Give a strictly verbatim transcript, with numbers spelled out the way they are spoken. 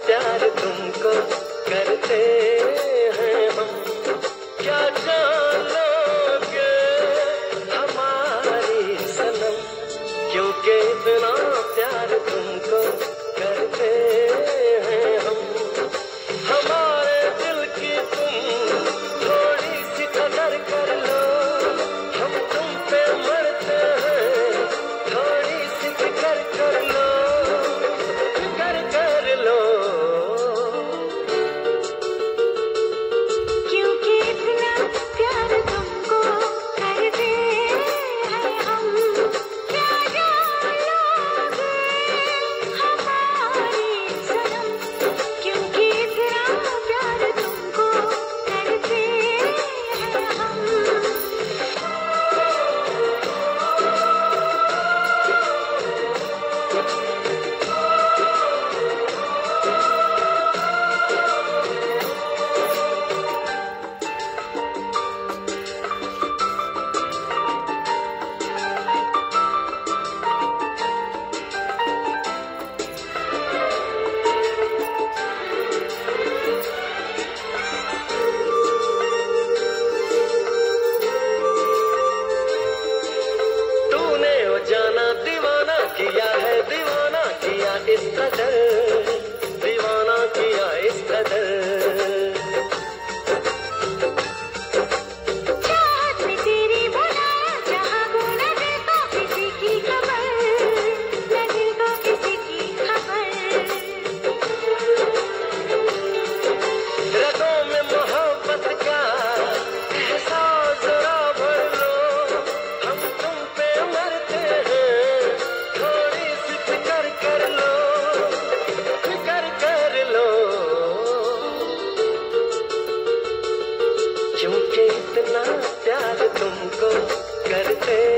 प्यार तुमको करते हैं हम, क्या जान लोगे हमारी सनम, क्योंकि इतना प्यार तुमको करते हैं हम। हमारे दिल की तुम थोड़ी सी कदर कर लो, हम तुम पे मरते हैं, थोड़ी सी फिक्र कर लो, फिक्र कर लो। क्योंकि इतना प्यार तुमको करते हैं हम, क्या जान लोगे हमारी सनम, क्योंकि इतना प्यार तुमको करते हैं हम। तूने ओ जाना दीवाना किया है, दीवाना किया इस कदर, दीवाना किया इस कदर। चाहत में तेरी बुलाया, जहाँ को न देखा किसी की खबर, न दिल को किसी की खबर। रगों में मोहब्बत का एहसास जरा भर लो, हम तुम पे मरते हैं, थोड़ी सी फिक्र कर लो, फिक्र कर लो। क्योंकि इतना प्यार तुमको करते